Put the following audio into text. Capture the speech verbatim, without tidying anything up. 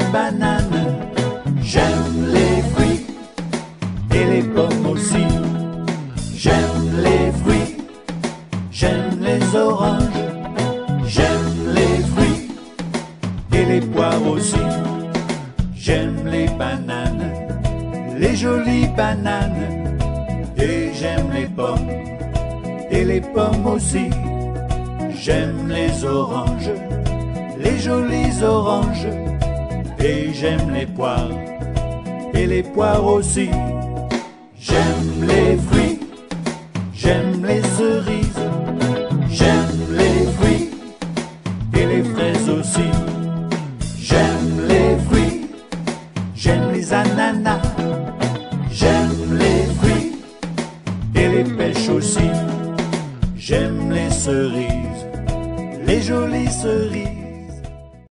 bananes, j'aime les fruits et les pommes aussi. J'aime les fruits, j'aime les oranges, j'aime les fruits et les poires aussi. J'aime les bananes, les jolies bananes, et j'aime les pommes et les pommes aussi. J'aime les oranges, les jolies oranges, et j'aime les poires et les poires aussi. J'aime les fruits, j'aime les cerises, j'aime les fruits et les fraises aussi. J'aime les fruits, j'aime les ananas, j'aime les fruits et les pêches aussi. J'aime les cerises, les jolies cerises,